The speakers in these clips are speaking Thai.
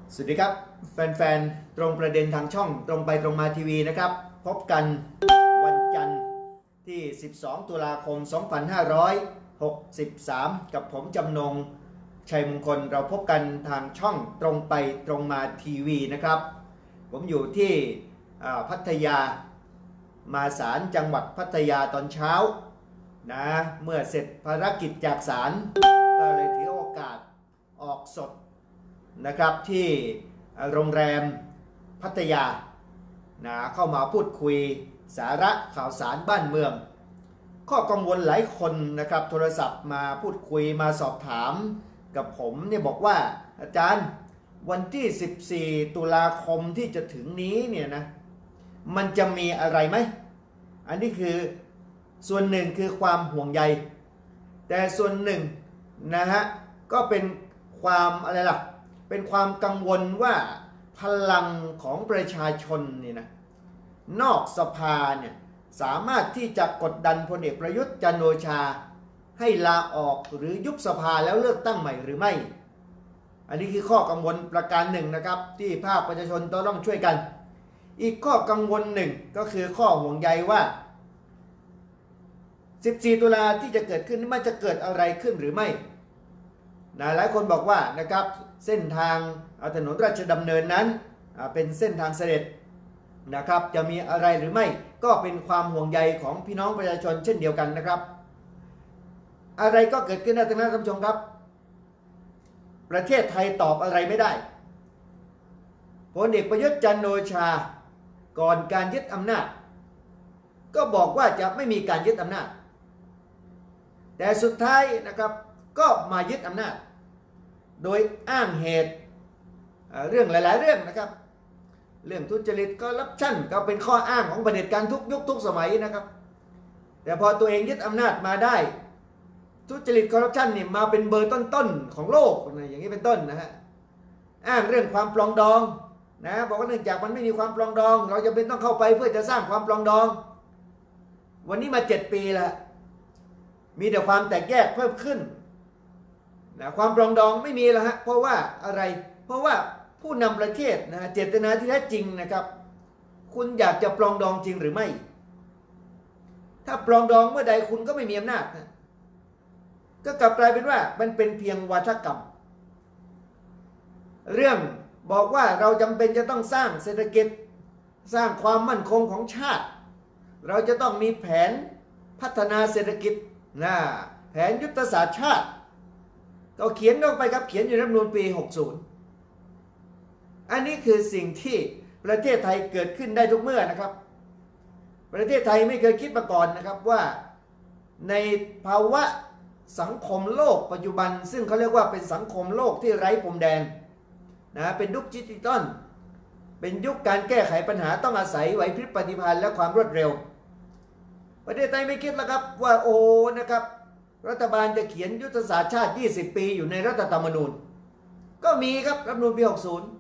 สวัสดีครับแฟนๆตรงประเด็นทางช่องตรงไปตรงมาทีวีนะครับพบกันวันจันทร์ที่ 12 ตุลาคม 2563 กับผมจำนงชัยมงคลเราพบกันทางช่องตรงไปตรงมาทีวีนะครับผมอยู่ที่พัทยามาศาลจังหวัดพัทยาตอนเช้านะเมื่อเสร็จภารกิจจากศาลก็เลยถือโอกาสออกสดนะครับที่โรงแรมพัทยานะเข้ามาพูดคุยสาระข่าวสารบ้านเมืองข้อกังวลหลายคนนะครับโทรศัพท์มาพูดคุยมาสอบถามกับผมเนี่ยบอกว่าอาจารย์วันที่ 14 ตุลาคมที่จะถึงนี้เนี่ยนะมันจะมีอะไรไหมอันนี้คือส่วนหนึ่งคือความห่วงใยแต่ส่วนหนึ่งนะฮะก็เป็นความอะไรล่ะเป็นความกังวลว่าพลังของประชาชนนี่นะนอกสภาเนี่ยสามารถที่จะกดดันพลเอกประยุทธ์จันทร์โอชาให้ลาออกหรือยุบสภาแล้วเลือกตั้งใหม่หรือไม่อันนี้คือข้อกังวลประการหนึ่งนะครับที่ภาคประชาชนต้องช่วยกันอีกข้อกังวลหนึ่งก็คือข้อห่วงใยว่า14 ตุลาที่จะเกิดขึ้นมันจะเกิดอะไรขึ้นหรือไม่นะหลายคนบอกว่านะครับเส้นทางถนนราชดำเนินนั้นเป็นเส้นทางเสด็จนะครับจะมีอะไรหรือไม่ก็เป็นความห่วงใยของพี่น้องประชาชนเช่นเดียวกันนะครับอะไรก็เกิดขึ้นได้ทั้งนั้นท่านผู้ชมครับประเทศไทยตอบอะไรไม่ได้พลเอกประยุทธ์จันทร์โอชาก่อนการยึดอำนาจก็บอกว่าจะไม่มีการยึดอำนาจแต่สุดท้ายนะครับก็มายึดอำนาจโดยอ้างเหตุเรื่องหลายๆเรื่องนะครับเรื่องทุจริตคอร์รัปชันก็เป็นข้ออ้างของเผด็จการทุกยุคทุกสมัยนะครับแต่พอตัวเองยึดอำนาจมาได้ทุจริตคอร์รัปชันนี่มาเป็นเบอร์ต้นๆของโลกอย่างนี้เป็นต้นนะฮะอ้างเรื่องความปลองดองนะบอกว่าเนื่องจากมันไม่มีความปลองดองเราจะเป็นต้องเข้าไปเพื่อจะสร้างความปลองดองวันนี้มา7 ปีแล้วมีแต่ความแตกแยกเพิ่มขึ้นนะความปรองดองไม่มีแล้วฮะเพราะว่าอะไรเพราะว่าผู้นำประเทศนะเจตนาที่แท้จริงนะครับคุณอยากจะปรองดองจริงหรือไม่ถ้าปรองดองเมื่อใดคุณก็ไม่มีอำนาจนะก็กลับกลายเป็นว่ามันเป็นเพียงวาทกรรมเรื่องบอกว่าเราจำเป็นจะต้องสร้างเศรษฐกิจสร้างความมั่นคงของชาติเราจะต้องมีแผนพัฒนาเศรษฐกิจนะแผนยุทธศาสตร์ชาติก็เขียนลงไปครับเขียนอยู่ในรัฐธรรมนูญปี 60อันนี้คือสิ่งที่ประเทศไทยเกิดขึ้นได้ทุกเมื่อนะครับประเทศไทยไม่เคยคิดมาก่อนนะครับว่าในภาวะสังคมโลกปัจจุบันซึ่งเขาเรียกว่าเป็นสังคมโลกที่ไร้พรมแดนนะเป็นยุคดิจิตอลเป็นยุคการแก้ไขปัญหาต้องอาศัยไหวพริบปฏิภาณและความรวดเร็วประเทศไทยไม่คิดแล้วครับว่าโอ้นะครับรัฐบาลจะเขียนยุทธศาสตร์ชาติ20 ปีอยู่ในรัฐธรรมนูญก็มีครับรัฐธรรมนูญปี 60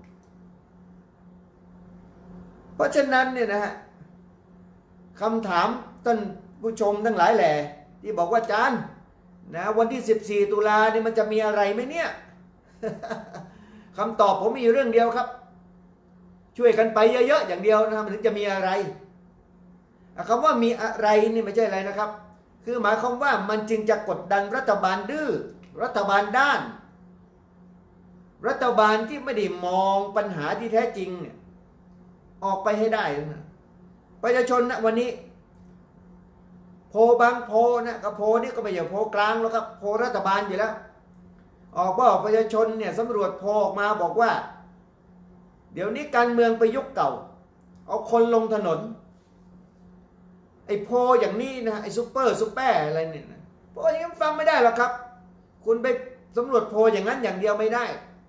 เพราะฉะนั้นเนี่ยนะฮะคำถามท่านผู้ชมทั้งหลายแหล่ที่บอกว่าอาจารย์นะวันที่ 14 ตุลาเนี่ยมันจะมีอะไรไหมเนี่ย คำตอบผมมีอยู่เรื่องเดียวครับช่วยกันไปเยอะๆอย่างเดียวนะมันถึงจะมีอะไรคำว่ามีอะไรนี่ไม่ใช่อะไรนะครับคือหมายความว่ามันจึงจะกดดันรัฐบาลดื้อรัฐบาลด้านรัฐบาลที่ไม่ได้มองปัญหาที่แท้จริงออกไปให้ได้นะประชาชนนะวันนี้โพบางโพนะกับโพนี่ก็ไม่ใช่โพกลางแล้วครับโพรัฐบาลอยู่แล้วออกว่าประชาชนเนี่ยสำรวจโพออกมาบอกว่าเดี๋ยวนี้การเมืองไปยุคเก่าเอาคนลงถนนไอ้โพอย่างนี้นะไอ้ซุปเปอร์อะไรเนี่ยนะโพอย่างนั้นฟังไม่ได้หรอกครับคุณไปสำรวจโพอย่างนั้นอย่างเดียวไม่ได้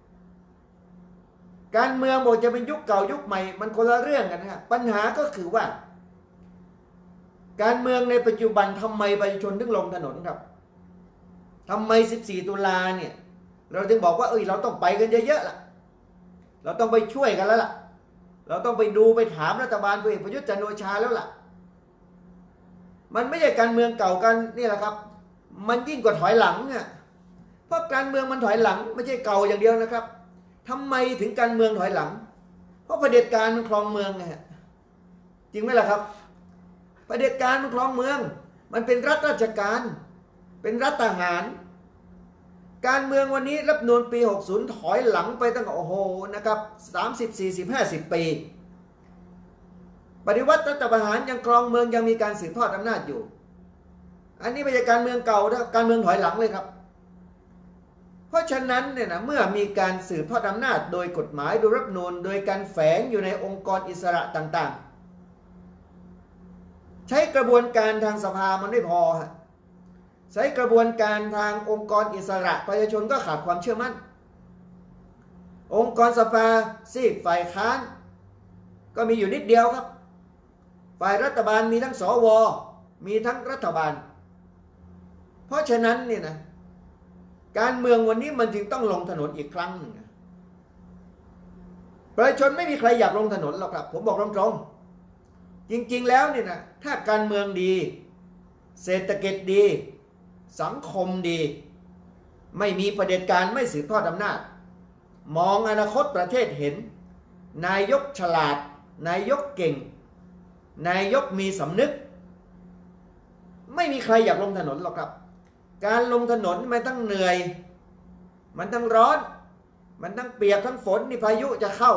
การเมืองบอกจะเป็นยุคเก่ายุคใหม่มันคนละเรื่องกันนะปัญหาก็คือว่าการเมืองในปัจจุบันทำไมประชาชนถึงลงถนนครับทำไม 14 ตุลาเนี่ยเราถึงบอกว่าเราต้องไปกันเยอะๆล่ะเราต้องไปช่วยกันแล้วล่ะเราต้องไปดูไปถามรัฐบาลพลเอกประยุทธ์จันทร์โอชาแล้วล่ะมันไม่ใช่การเมืองเก่ากันนี่แหละครับมันยิ่งกว่าถอยหลังอ่ะเพราะการเมืองมันถอยหลังไม่ใช่เก่าอย่างเดียวนะครับทำไมถึงการเมืองถอยหลังเพราะเผด็จการมันครองเมืองไงจริงไหมล่ะครับเผด็จการมันครองเมืองมันเป็นรัฐราชการเป็นรัฐทหารการเมืองวันนี้รัฐธรรมนูญปี60ถอยหลังไปตั้งโอ้โหนะครับ30 40 50 ปีปฏิวัติรัฐประหารยังครองเมืองยังมีการสืบทอดอำนาจอยู่อันนี้ไม่ใช่การเมืองเก่านะการเมืองถอยหลังเลยครับเพราะฉะนั้นเนี่ยนะเมื่อมีการสืบทอดอำนาจโดยกฎหมายโดยรัฐธรรมนูญโดยการแฝงอยู่ในองค์กรอิสระต่างๆใช้กระบวนการทางสภามันไม่พอฮะใช้กระบวนการทางองค์กรอิสระประชาชนก็ขาดความเชื่อมั่นองค์กรสภาซีกฝ่ายค้านก็มีอยู่นิดเดียวครับฝ่ายรัฐบาลมีทั้งสวมีทั้งรัฐบาลเพราะฉะนั้นเนี่ยนะการเมืองวันนี้มันจึงต้องลงถนนอีกครั้งหนึ่งประชาชนไม่มีใครอยากลงถนนหรอกครับผมบอกตรงๆจริงๆแล้วเนี่ยนะถ้าการเมืองดีเศรษฐกิจดีสังคมดีไม่มีเผด็จการไม่สืบทอดอำนาจมองอนาคตประเทศเห็นนายกฉลาดนายกเก่งนายกมีสำนึกไม่มีใครอยากลงถนนหรอกครับการลงถนนมันต้องเหนื่อยมันต้องร้อนมันต้องเปียกทั้งฝนนี่พายุจะเข้า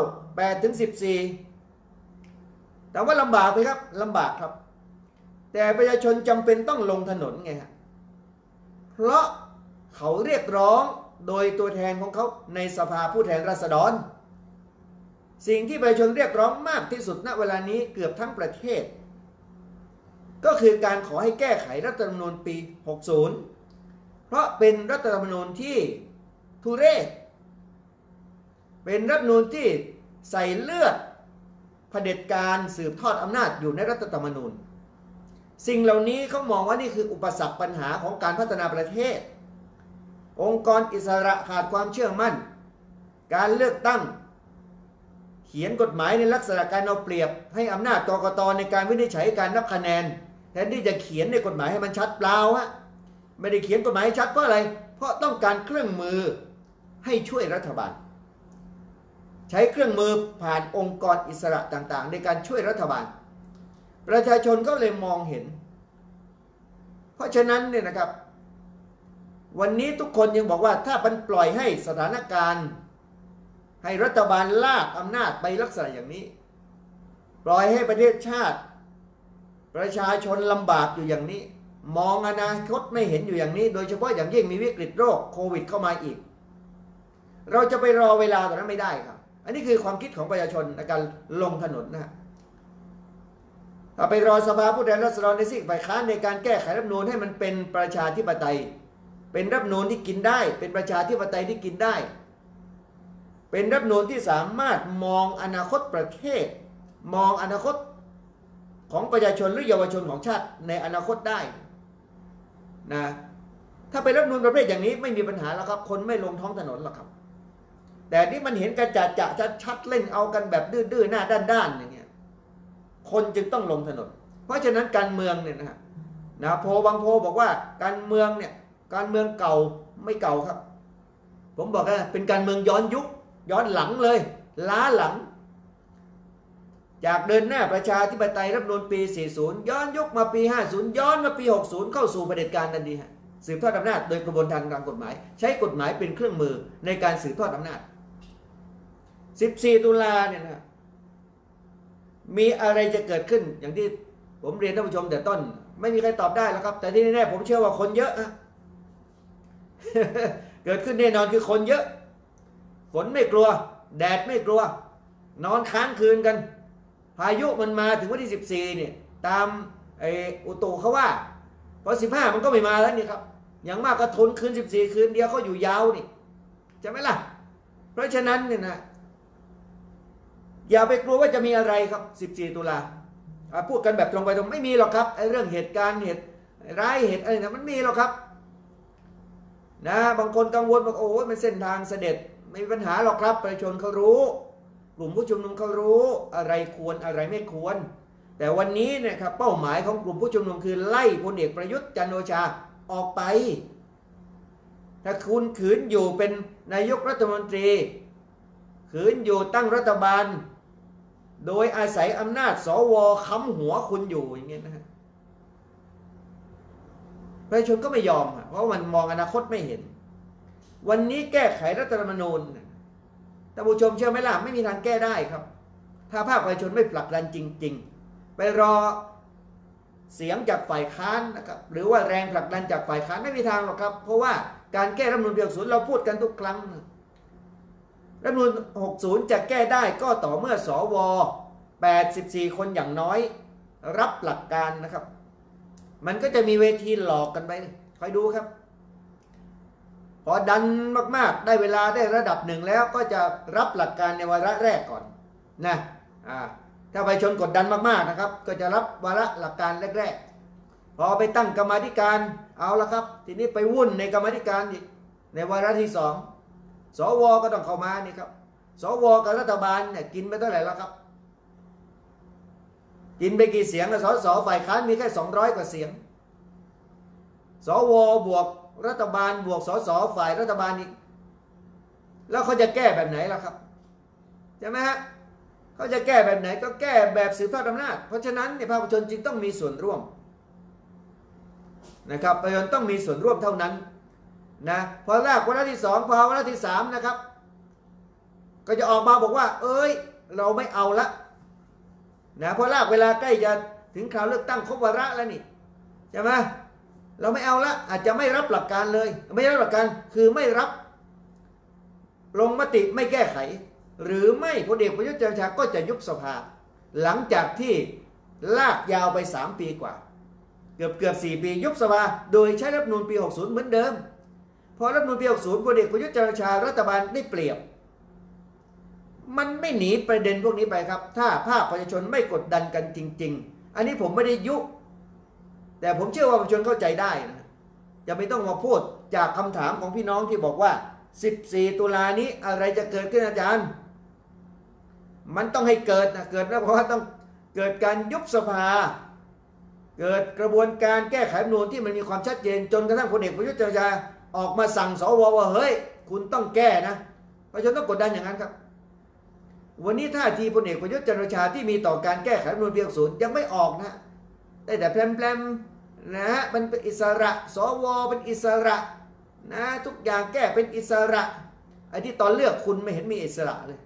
8-14แต่ว่าลำบากไหมครับลำบากครับแต่ประชาชนจำเป็นต้องลงถนนไงฮะเพราะเขาเรียกร้องโดยตัวแทนของเขาในสภาผู้แทนราษฎรสิ่งที่ประชาชนเรียกร้องมากที่สุดณเวลานี้เกือบทั้งประเทศก็คือการขอให้แก้ไขรัฐธรรมนูญปี60เพราะเป็นรัฐธรรมนูญที่ทุเรศเป็นรัฐธรรมนูญที่ใส่เลือดเผด็จการสืบทอดอำนาจอยู่ในรัฐธรรมนูญสิ่งเหล่านี้เขามองว่านี่คืออุปสรรคปัญหาของการพัฒนาประเทศองค์กรอิสระขาดความเชื่อมั่นการเลือกตั้งเขียนกฎหมายในลักษณะการเอาเปรียบให้อำนาจกกต.ในการวินิจฉัยการนับคะแนนแทนที่จะเขียนในกฎหมายให้มันชัดเปล่าฮะไม่ได้เขียนกฎหมายให้ชัดเพราะอะไรเพราะต้องการเครื่องมือให้ช่วยรัฐบาลใช้เครื่องมือผ่านองค์กรอิสระต่างๆในการช่วยรัฐบาลประชาชนก็เลยมองเห็นเพราะฉะนั้นเนี่ยนะครับวันนี้ทุกคนยังบอกว่าถ้ามันปล่อยให้สถานการณ์ให้รัฐบาลลากอำนาจไปลักษณะอย่างนี้ปล่อยให้ประเทศชาติประชาชนลำบากอยู่อย่างนี้มองอนาคตไม่เห็นอยู่อย่างนี้โดยเฉพาะอย่างยิ่งมีวิกฤตโรคโควิดเข้ามาอีกเราจะไปรอเวลาตอนนั้นไม่ได้ครับอันนี้คือความคิดของประชาชนในการลงถนนนะถ้าไปรอสภาผู้แทนราษฎรในซีกฝ่ายค้านในการแก้ไขรัฐธรรมนูญให้มันเป็นประชาธิปไตยเป็นรัฐธรรมนูญที่กินได้เป็นประชาธิปไตยที่กินได้เป็นรัฐธรรมนูญที่สามารถมองอนาคตประเทศมองอนาคตของประชาชนหรือเยาวชนของชาติในอนาคตได้นะถ้าเป็นรัฐธรรมนูญประเภทอย่างนี้ไม่มีปัญหาแล้วครับคนไม่ลงท้องถนนหรอกครับแต่นี่มันเห็นกันจะชัดเล่นเอากันแบบดื้อๆหน้าด้านๆอย่างเงี้ยคนจึงต้องลงถนนเพราะฉะนั้นการเมืองเนี่ยนะโพบางโพบอกว่าการเมืองเนี่ยการเมืองเก่าไม่เก่าครับผมบอกว่าเป็นการเมืองย้อนยุคย้อนหลังเลยล้าหลังจากเดินหน้าประชาธิปไตยรัฐธรรมนูญปี40ย้อนยุคมาปี50ย้อนมาปี60เข้าสู่เผด็จการทันทีฮะสืบทอดอำนาจโดยกระบวนการทางกฎหมายใช้กฎหมายเป็นเครื่องมือในการสืบทอดอำนาจ14 ตุลาเนี่ยนะมีอะไรจะเกิดขึ้นอย่างที่ผมเรียนท่านผู้ชมแต่ต้นไม่มีใครตอบได้แล้วครับแต่ที่แน่ๆผมเชื่อว่าคนเยอะ เกิดขึ้นแน่นอนคือคนเยอะฝนไม่กลัวแดดไม่กลัวนอนค้างคืนกันพายุมันมาถึงวันที่14เนี่ยตามอุตุเขาว่าพอ15มันก็ไม่มาแล้วนี่ครับอย่างมากก็ทนคืน14คืนเดียวเขาอยู่ยาวนี่ใช่ไหมล่ะเพราะฉะนั้นเนี่ยนะอย่าไปกลัวว่าจะมีอะไรครับ14 ตุลาพูดกันแบบตรงไปตรงไม่มีหรอกครับไอ้เรื่องเหตุการณ์เหตุร้ายเหตุอะไรนะมันมีหรอกครับนะบางคนกังวลบอกโอ้ยมันเส้นทางเสด็จไม่มีปัญหาหรอกครับประชาชนเขารู้กลุ่มผู้ชุมนุมเขารู้อะไรควรอะไรไม่ควรแต่วันนี้เนี่ยครับเป้าหมายของกลุ่มผู้ชุมนุมคือไล่พลเอกประยุทธ์จันทร์โอชาออกไปถ้าคุณขืนอยู่เป็นนายกรัฐมนตรีขืนอยู่ตั้งรัฐบาลโดยอาศัยอำนาจสวค้ำหัวคุณอยู่อย่างเงี้ยนะฮะประชาชนก็ไม่ยอมเพราะมันมองอนาคตไม่เห็นวันนี้แก้ไขรัฐธรรมนูญท่านผู้ชมเชื่อไหมล่ะไม่มีทางแก้ได้ครับถ้าภาคประชาชนไม่ผลักดันจริงๆไปรอเสียงจากฝ่ายค้านนะครับหรือว่าแรงผลักดันจากฝ่ายค้านไม่มีทางหรอกครับเพราะว่าการแก้รัฐธรรมนูญปี 60เราพูดกันทุกครั้งรัฐธรรมนูญ60จะแก้ได้ก็ต่อเมื่อสว84คนอย่างน้อยรับหลักการนะครับมันก็จะมีเวทีหลอกกันไปคอยดูครับพอดันมากๆได้เวลาได้ระดับหนึ่งแล้วก็จะรับหลักการในวาระแรกก่อนนะถ้าประชาชนกดดันมากๆนะครับก็จะรับวาระหลักการแรกๆพอไปตั้งกรรมาธิการเอาละครับทีนี้ไปวุ่นในกรรมาธิการอีกในวาระที่2สวก็ต้องเข้ามานี่ครับสวกับรัฐบาลเนี่ยกินไปเท่าไหร่แล้วครับกินไปกี่เสียงสสฝ่ายค้านมีแค่200กว่าเสียงสวบวกรัฐบาลบวกสสฝ่ายรัฐบาลอีกแล้วเขาจะแก้แบบไหนล่ะครับใช่ไหมฮะเขาจะแก้แบบไหนก็แก้แบบสืบทอดอำนาจเพราะฉะนั้นภาคประชาชนจึงต้องมีส่วนร่วมนะครับประชาชนต้องมีส่วนร่วมเท่านั้นนะพอแรกวาระที่2พอวาระที่3นะครับก็จะออกมาบอกว่าเอ้ยเราไม่เอาละนะเพราะลากเวลาใกล้จะถึงคราวเลือกตั้งครบวาระแล้วนี่ใช่ไหมเราไม่เอาละอาจจะไม่รับหลักการเลยไม่รับหลักการคือไม่รับลงมติไม่แก้ไขหรือไม่พลเอกประยุทธ์จันทร์โอชาก็จะยุบสภาหลังจากที่ลากยาวไป3ปีกว่าเกือบ4ปียุบสภาโดยใช้รัฐธรรมนูญปี60เหมือนเดิมพอรัฐธรรมนูญปี60พลเอกประยุทธ์จันทร์โอชารัฐบาลได้เปรียบมันไม่หนีประเด็นพวกนี้ไปครับถ้าภาคประชาชนไม่กดดันกันจริงๆอันนี้ผมไม่ได้ยุแต่ผมเชื่อว่าประชาชนเข้าใจได้นะจะไม่ต้องมาพูดจากคำถามของพี่น้องที่บอกว่า14ตุลานี้อะไรจะเกิดขึ้นอาจารย์มันต้องให้เกิดนะเกิดแล้วเพราะว่าต้องเกิดการยุบสภาเกิดกระบวนการแก้ไขรัฐธรรมนูญที่มันมีความชัดเจนจนกระทั่งพลเอกประยุทธ์จันทร์โอชาออกมาสั่งสวว่าเฮ้ยคุณต้องแก้นะประชาชนต้องกดดันอย่างนั้นครับวันนี้ท่าทีพลเอกประยุทธ์จันทร์โอชาที่มีต่อการแก้ไขรัฐธรรมนูญปี 60ยังไม่ออกนะได้แต่แพรมๆนะฮะมันเป็นอิสระสวเป็นอิสระนะทุกอย่างแก้เป็นอิสระไอ้ที่ตอนเลือกคุณไม่เห็นมีอิสระเลย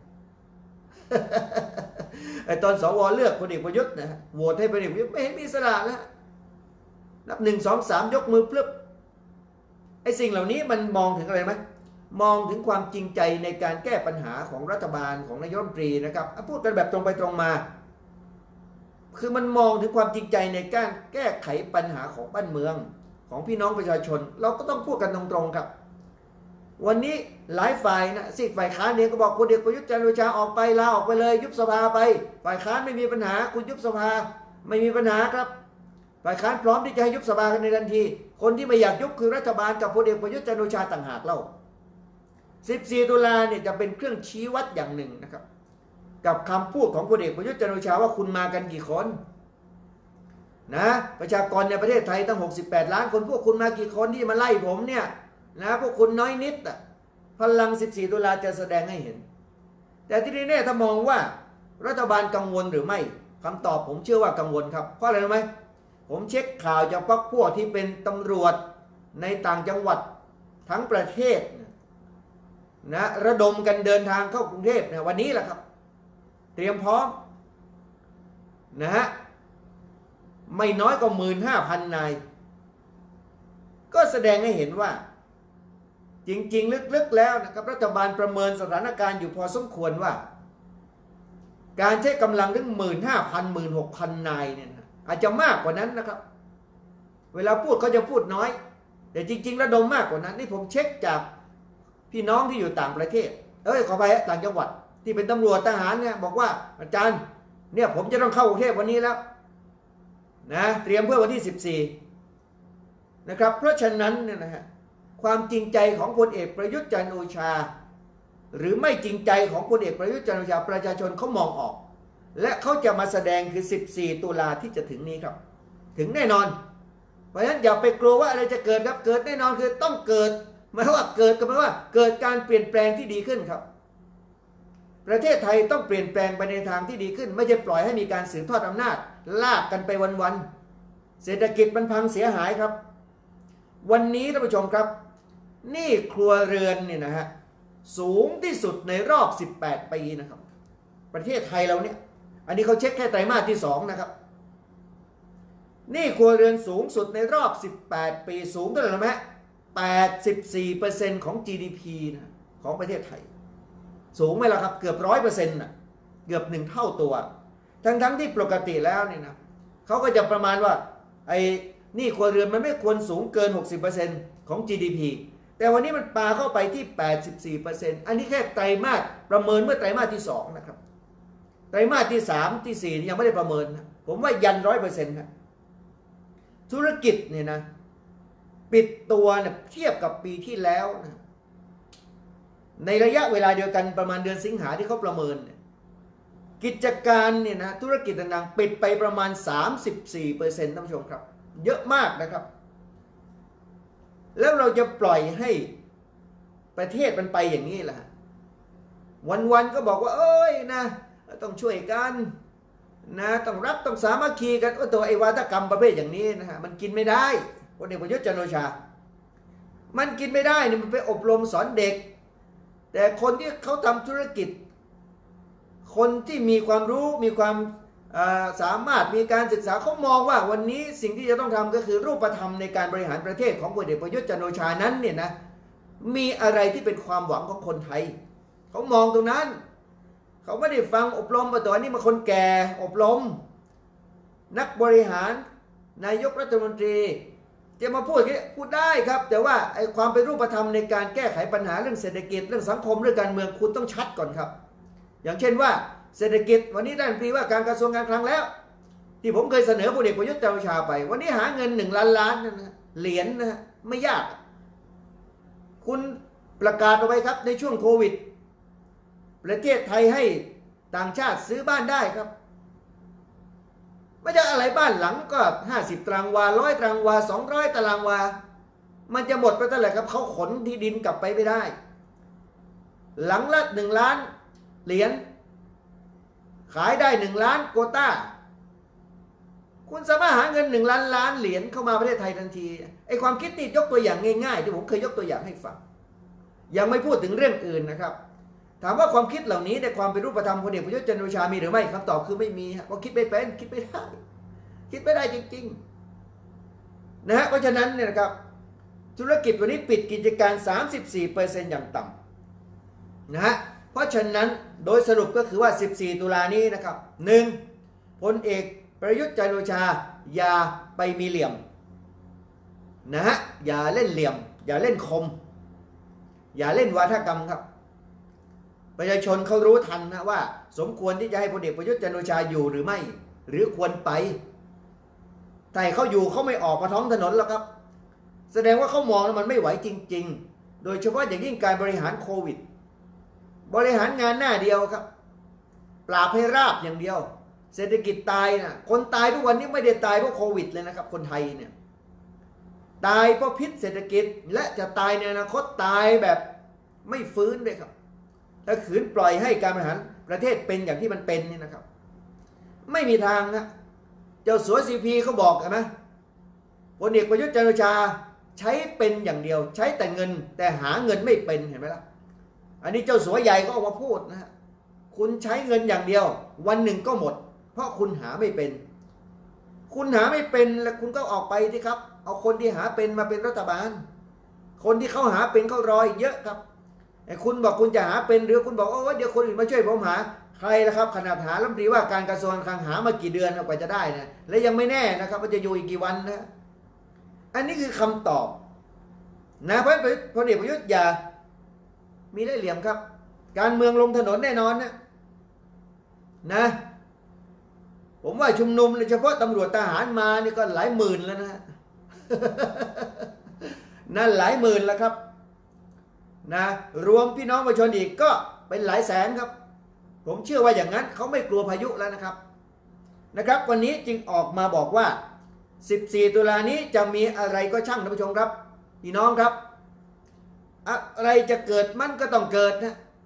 ไอ้ตอนสวเลือกพลเอกประยุทธ์นะโหวตให้พลเอกประยุทธ์ไม่เห็นมีอิสระแล้วนับ1 2 3ยกมือพลึบไอ้สิ่งเหล่านี้มันมองถึงอะไรไหมมองถึงความจริงใจในการแก้ปัญหาของรัฐบาลของนายกรัฐมนตรีนะครับพูดกันแบบตรงไปตรงมาคือมันมองถึงความจริงใจในการแก้ไขปัญหาของบ้านเมืองของพี่น้องประชาชนเราก็ต้องพูดกันตรงๆครับวันนี้หลายฝ่ายนะซีกฝ่ายค้านเนี่ยก็บอกพลเอกประยุทธ์จันทร์โอชาออกไปลาออกไปเลยยุบสภาไปฝ่ายค้านไม่มีปัญหาคุณยุบสภาไม่มีปัญหาครับฝ่ายค้านพร้อมที่จะให้ยุบสภากันในทันทีคนที่ไม่อยากยุบคือรัฐบาลกับพลเอกประยุทธ์จันทร์โอชาต่างหากเล่า14ตุลาเนี่ยจะเป็นเครื่องชี้วัดอย่างหนึ่งนะครับกับคำพูดของพลเอกประยุทธ์จันทร์โอชาว่าคุณมากันกี่คนนะประชากรในประเทศไทยตั้ง68ล้านคนพวกคุณมากี่คนที่มาไล่ผมเนี่ยนะพวกคุณน้อยนิดอ่ะพลัง14ตุลาจะแสดงให้เห็นแต่ที่แน่ๆถ้ามองว่ารัฐบาลกังวลหรือไม่คำตอบผมเชื่อว่ากังวลครับเพราะอะไรรู้ไหมผมเช็คข่าวจากพวกที่เป็นตำรวจในต่างจังหวัดทั้งประเทศนะระดมกันเดินทางเข้ากรุงเทพนะวันนี้แหละครับเตรียมพร้อมนะฮะไม่น้อยกว่า 15,000 นายก็แสดงให้เห็นว่าจริงๆลึกๆแล้วนะครับรัฐบาลประเมินสถานการณ์อยู่พอสมควรว่าการใช้กำลังถึง 15,000 16,000 นายเนี่ยอาจจะมากกว่านั้นนะครับเวลาพูดเขาจะพูดน้อยแต่จริงๆระดมมากกว่านั้นนี่ผมเช็คจากพี่น้องที่อยู่ต่างประเทศขอไปต่างจังหวัดที่เป็นตำรวจทหารเนี่ยบอกว่าอาจารย์เนี่ยผมจะต้องเข้ากรุงเทพวันนี้แล้วนะเตรียมเพื่อวันที่14นะครับเพราะฉะนั้นเนี่ยนะฮะความจริงใจของพลเอกประยุทธ์จันทร์โอชาหรือไม่จริงใจของพลเอกประยุทธ์จันทร์โอชาประชาชนเขามองออกและเขาจะมาแสดงคือ14ตุลาที่จะถึงนี้ครับถึงแน่นอนเพราะฉะนั้นอย่าไปกลัวว่าอะไรจะเกิดครับเกิดแน่นอนคือต้องเกิดหมายว่าเกิดก็หมายว่าเกิดการเปลี่ยนแปลงที่ดีขึ้นครับประเทศไทยต้องเปลี่ยนแปลงไปในทางที่ดีขึ้นไม่ใช่ปล่อยให้มีการสืบทอดอำนาจลากกันไปวันๆเศรษฐกิจมันพังเสียหายครับวันนี้ท่านผู้ชมครับหนี้ครัวเรือนเนี่ยนะฮะสูงที่สุดในรอบ18 ปีนะครับประเทศไทยเราเนี่ยอันนี้เขาเช็คแค่ไตรมาสที่2นะครับหนี้ครัวเรือนสูงสุดในรอบ18 ปีสูงเท่าไหร่รู้ไหม84% ของ GDP นะของประเทศไทยสูงไหมล่ะครับเกือบ100%นะเกือบ1 เท่าตัวทั้งที่ปกติแล้วเนี่ยนะเขาก็จะประมาณว่าไอ้หนี้ครัวเรือนมันไม่ควรสูงเกิน 60% ของ GDP แต่วันนี้มันปาเข้าไปที่ 84% อันนี้แค่ไตรมาสประเมินเมื่อไตรมาสที่2นะครับไตรมาสที่3ที่4ยังไม่ได้ประเมินนะผมว่ายัน 100% นะธุรกิจเนี่ยนะปิดตัวเนี่ยเทียบกับปีที่แล้วนะในระยะเวลาเดียวกันประมาณเดือนสิงหาที่เขาประเมินเนี่ยกิจการเนี่ยนะธุรกิจต่างๆปิดไปประมาณ 34% ท่านผู้ชมครับเยอะมากนะครับแล้วเราจะปล่อยให้ประเทศมันไปอย่างนี้ล่ะวันๆก็บอกว่าเอ้ยนะต้องช่วยกันนะต้องรักต้องสามัคคีกันตัวไอ้วาทกรรมประเภทอย่างนี้นะฮะมันกินไม่ได้พลเอกประยุทธ์จันทร์โอชามันกินไม่ได้เนี่ยมันไปอบรมสอนเด็กแต่คนที่เขาทำธุรกิจคนที่มีความรู้มีความสามารถมีการศึกษาเขามองว่าวันนี้สิ่งที่จะต้องทำก็คือรูปธรรมในการบริหารประเทศของพลเอกประยุทธ์จันทร์โอชานั้นเนี่ยนะมีอะไรที่เป็นความหวังของคนไทยเขามองตรงนั้นเขาไม่ได้ฟังอบรมมาต่อนี่มาคนแก่อบรมนักบริหารนายกรัฐมนตรีจะมาพูดได้ครับแต่ว่าไอ้ความเป็นรูปธรรมในการแก้ไขปัญหาเรื่องเศรษฐกิจเรื่องสังคมเรื่องการเมืองคุณต้องชัดก่อนครับอย่างเช่นว่าเศรษฐกิจวันนี้ได้รัฐมนตรีว่าการกระทรวงการคลังแล้วที่ผมเคยเสนอพลเอกประยุทธ์จันทร์โอชาไปวันนี้หาเงิน1 ล้านล้านนะเหรียญนะไม่ยากคุณประกาศเอาไว้ครับในช่วงโควิดประเทศไทยให้ต่างชาติซื้อบ้านได้ครับไม่ใช่อะไรบ้านหลังก็50 ตารางวา100 ตารางวา200 ตารางวามันจะหมดไปเท่าไหร่ครับเขาขนที่ดินกลับไปไม่ได้หลังละ1 ล้านเหรียญขายได้1 ล้านโควต้าคุณสามารถหาเงิน1 ล้านล้านเหรียญเข้ามาประเทศไทยทันทีไอ้ความคิดนี่ยกตัวอย่างง่ายๆที่ผมเคยยกตัวอย่างให้ฟังยังไม่พูดถึงเรื่องอื่นนะครับถามว่าความคิดเหล่านี้ในความเป็นรูปธรรมพลเอกประยุทธ์จันทร์โอชามีหรือไม่คำตอบคือไม่มีเพราะคิดไม่เป็นคิดไม่ได้จริงๆนะฮะเพราะฉะนั้นเนี่ยนะครับธุรกิจวันนี้ปิดกิจการ 34% อย่างต่ำนะฮะเพราะฉะนั้นโดยสรุปก็คือว่า14 ตุลานี้นะครับ1พลเอกประยุทธ์จันทร์โอชาอย่าไปมีเหลี่ยมนะฮะอย่าเล่นเหลี่ยมอย่าเล่นคมอย่าเล่นวาทกรรมครับประชาชนเขารู้ทันนะว่าสมควรที่จะให้พลเอกประยุทธ์จันทร์โอชาอยู่หรือไม่หรือควรไปแต่เขาอยู่เขาไม่ออกมาท้องถนนแล้วครับแสดงว่าเขามองว่ามันไม่ไหวจริงๆโดยเฉพาะอย่างยิ่งการบริหารโควิดบริหารงานหน้าเดียวครับปราบให้ราบอย่างเดียวเศรษฐกิจตายนะคนตายทุกวันนี้ไม่ได้ตายเพราะโควิดเลยนะครับคนไทยเนี่ยตายเพราะพิษเศรษฐกิจและจะตายในอนาคตตายแบบไม่ฟื้นเลยครับถ้าขืนปล่อยให้การบริหารประเทศเป็นอย่างที่มันเป็นนี่นะครับไม่มีทางนะเจ้าสัวCPเขาบอกนะพลเอกประยุทธ์จันทร์โอชาใช้เป็นอย่างเดียวใช้แต่เงินแต่หาเงินไม่เป็นเห็นไหมล่ะอันนี้เจ้าสัวใหญ่ก็ออกมาพูดนะฮะคุณใช้เงินอย่างเดียววันหนึ่งก็หมดเพราะคุณหาไม่เป็นคุณหาไม่เป็นแล้วคุณก็ออกไปสิครับเอาคนที่หาเป็นมาเป็นรัฐบาลคนที่เขาหาเป็นเขารออีกเยอะครับไอ้คุณบอกคุณจะหาเป็นหรือคุณบอกโอ้เดี๋ยวคนอื่นมาช่วยผมหาใครล่ะครับขนาดหารัฐมนตรีว่าการกระทรวงการคลังหามากี่เดือนกว่าจะได้นะและยังไม่แน่นะครับว่าจะอยู่อีกกี่วันนะอันนี้คือคำตอบนะเพราะพลเอกประยุทธ์อย่ามีได้เหลี่ยมครับการเมืองลงถนนแน่นอนนะผมว่าชุมนุมเฉพาะตำรวจทหารมานี่ก็หลายหมื่นแล้วนะนั่นหลายหมื่นแล้วครับนะรวมพี่น้องประชาชนอีกก็เป็นหลายแสนครับผมเชื่อว่าอย่างนั้นเขาไม่กลัวพายุแล้วนะครับวันนี้จึงออกมาบอกว่า14 ตุลานี้จะมีอะไรก็ช่างท่านผู้ชมครับพี่น้องครับอะไรจะเกิดมันก็ต้องเกิดนะ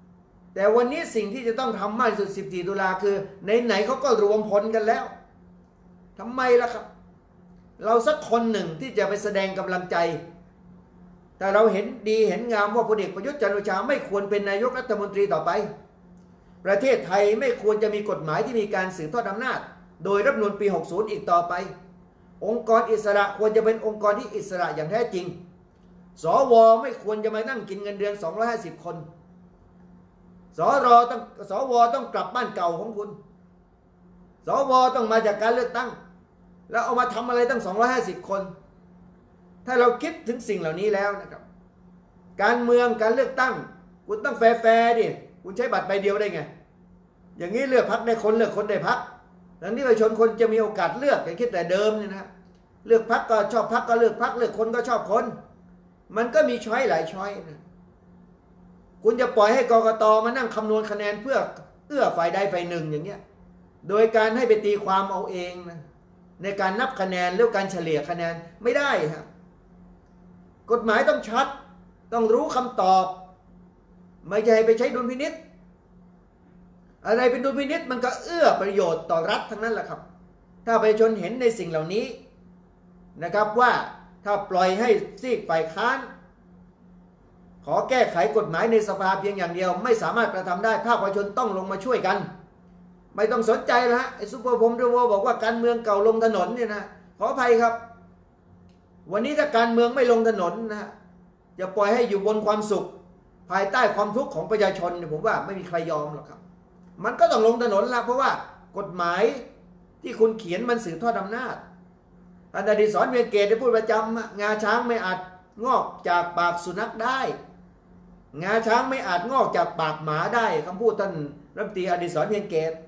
แต่วันนี้สิ่งที่จะต้องทำมากที่สุด14 ตุลาคือไหนๆเขาก็รวมพลกันแล้วทำไมล่ะครับเราสักคนหนึ่งที่จะไปแสดงกำลังใจแต่เราเห็นดีเห็นงามว่าพลเอกประยุทธ์จันทร์โอชาไม่ควรเป็นนายกรัฐมนตรีต่อไปประเทศไทยไม่ควรจะมีกฎหมายที่มีการสืบทอดอำนาจโดยรัฐธรรมนูญปี 60 อีกต่อไปองค์กรอิสระควรจะเป็นองค์กรที่อิสระอย่างแท้จริงสวไม่ควรจะมานั่งกินเงินเดือน250 คนสวต้องกลับบ้านเก่าของคุณสวต้องมาจากการเลือกตั้งแล้วเอามาทำอะไรตั้ง250 คนถ้าเราคิดถึงสิ่งเหล่านี้แล้วนะครับการเมืองการเลือกตั้งคุณต้องแฟร์ดิคุณใช้บัตรใบเดียวได้ไงอย่างนี้เลือกพรรคได้คนเลือกคนได้พรรคดังนี้ประชาชนคนจะมีโอกาสเลือกอย่างคิดแต่เดิมเนี่ยนะเลือกพรรคก็ชอบพรรคก็เลือกพรรคเลือกคนก็ชอบคนมันก็มีช้อยหลายช้อยนะคุณจะปล่อยให้กกต.มานั่งคำนวณคะแนนเพื่อเอื้อฝ่ายใดฝ่ายหนึ่งอย่างเงี้ยโดยการให้ไปตีความเอาเองนะในการนับคะแนนหรือการเฉลี่ยคะแนนไม่ได้ครับกฎหมายต้องชัดต้องรู้คำตอบไม่ใช่ไปใช้ดุลพินิจอะไรเป็นดุลพินิจมันก็เอื้อประโยชน์ต่อรัฐทั้งนั้นแหละครับถ้าประชาชนเห็นในสิ่งเหล่านี้นะครับว่าถ้าปล่อยให้ซีกฝ่ายค้านขอแก้ไขกฎหมายในสภาเพียงอย่างเดียวไม่สามารถกระทำได้ภาคประชาชนต้องลงมาช่วยกันไม่ต้องสนใจละไอ้ซุปเปอร์พรหมเดโวบอกว่าการเมืองเก่าลงถนนเนี่ยนะขออภัยครับวันนี้ถ้าการเมืองไม่ลงถนนนะจะปล่อยให้อยู่บนความสุขภายใต้ความทุกข์ของประชาชนเนี่ยผมว่าไม่มีใครยอมหรอกครับมันก็ต้องลงถนนละเพราะว่ากฎหมายที่คุณเขียนมันสืบทอดอำนาจอาจารย์อดิศร เวียงเกตได้พูดประจำงาช้างไม่อาจงอกจากปากสุนัขได้งาช้างไม่อาจงอกจากปากหมาได้คำพูดท่านรัฐมนตรีอดิศร เวียงเกต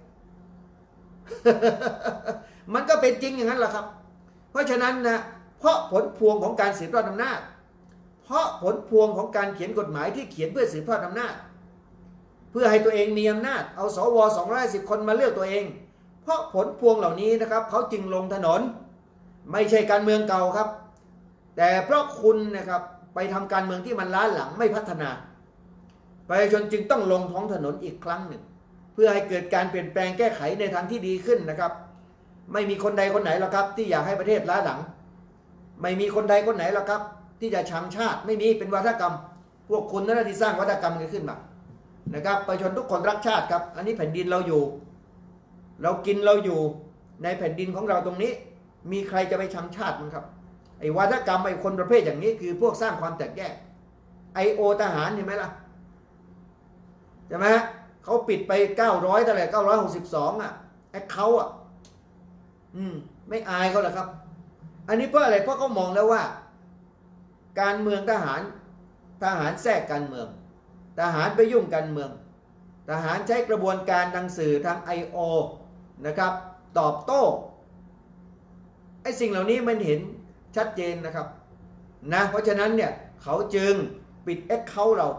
มันก็เป็นจริงอย่างนั้นแหละครับเพราะฉะนั้นนะเพราะผลพวงของการสืบทอดอำนาจเพราะผลพวงของการเขียนกฎหมายที่เขียนเพื่อสืบทอดอำนาจเพื่อให้ตัวเองมีอำนาจเอาสว210 คนมาเลือกตัวเองเพราะผลพวงเหล่านี้นะครับเขาจึงลงถนนไม่ใช่การเมืองเก่าครับแต่เพราะคุณนะครับไปทำการเมืองที่มันล้าหลังไม่พัฒนาประชาชนจึงต้องลงท้องถนนอีกครั้งหนึ่งเพื่อให้เกิดการเปลี่ยนแปลงแก้ไขในทางที่ดีขึ้นนะครับไม่มีคนใดคนไหนหรอกครับที่อยากให้ประเทศล้าหลังไม่มีคนใดคนไหนหรอกครับที่จะชังชาติไม่มีเป็นวัฒกรรมพวกคุณนั่นแหละที่สร้างวัฒกรรมกันขึ้นมานะครับประชาชนทุกคนรักชาติครับอันนี้แผ่นดินเราอยู่เรากินเราอยู่ในแผ่นดินของเราตรงนี้มีใครจะไปชังชาติมั้งครับไอ้วัฒกรรมไอ้คนประเภทอย่างนี้คือพวกสร้างความแตกแยกIO ทหารเห็นไหมล่ะใช่ไหมเขาปิดไป900เท่าไหร่962แอคเคาท์ไม่อายเขาหรอครับอันนี้เพราะอะไรเพราะเขามองแล้วว่าการเมืองทหารแทรกการเมืองทหารไปยุ่งการเมืองทหารใช้กระบวนการทางสื่อทาง IO นะครับตอบโต้ไอ้สิ่งเหล่านี้มันเห็นชัดเจนนะครับนะเพราะฉะนั้นเนี่ยเขาจึงปิดแอคเคาท์เรา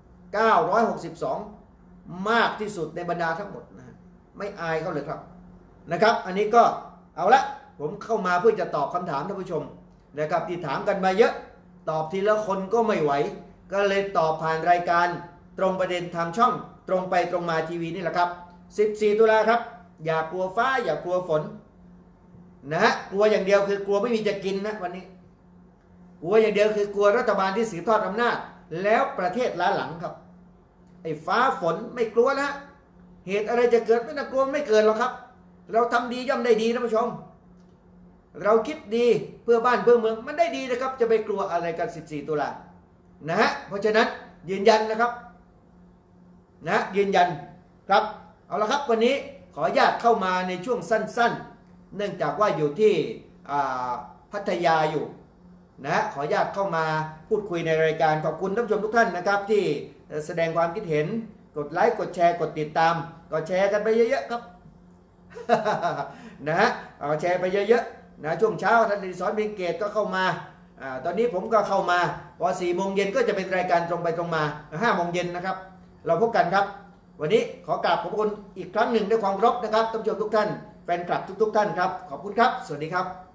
962มากที่สุดในบรรดาทั้งหมดนะไม่อายเขาเลยครับนะครับอันนี้ก็เอาละผมเข้ามาเพื่อจะตอบคำถามท่านผู้ชมนะครับที่ถามกันมาเยอะตอบทีละคนก็ไม่ไหวก็เลยตอบผ่านรายการตรงประเด็นทางช่องตรงไปตรงมาทีวีนี่แหละครับ14 ตุลาครับอย่ากลัวฟ้าอย่ากลัวฝนนะฮะกลัวอย่างเดียวคือกลัวไม่มีจะกินนะวันนี้กลัวอย่างเดียวคือกลัวรัฐบาลที่สืบทอดอำนาจแล้วประเทศล้าหลังครับไอ้ฟ้าฝนไม่กลัวนะเหตุอะไรจะเกิดไม่น่ากลัวไม่เกิดหรอกครับเราทำดีย่อมได้ดีท่านผู้ชมเราคิดดีเพื่อบ้านเพื่อเมืองมันได้ดีนะครับจะไปกลัวอะไรกัน14 ตุลานะฮะเพราะฉะนั้นยืนยันนะครับนะยืนยันครับเอาละครับวันนี้ขออนุญาตเข้ามาในช่วงสั้นๆเนื่องจากว่าอยู่ที่พัทยาอยู่นะขออนุญาตเข้ามาพูดคุยในรายการขอบคุณท่านผู้ชมทุกท่านนะครับที่แสดงความคิดเห็นกดไลค์กดแชร์กดติดตามก็แชร์กันไปเยอะๆครับ นะฮะแชร์ไปเยอะๆนะช่วงเช้าท่านอดิศร เวียงเกตก็เข้ามาตอนนี้ผมก็เข้ามาพอ4 โมงเย็นก็จะเป็นรายการตรงไปตรงมา5 โมงเย็นนะครับเราพบกันครับวันนี้ขอกราบขอบคุณอีกครั้งหนึ่งด้วยความเคารพนะครับท่านผู้ชมทุกท่านแฟนคลับทุกท่านครับขอบคุณครับสวัสดีครับ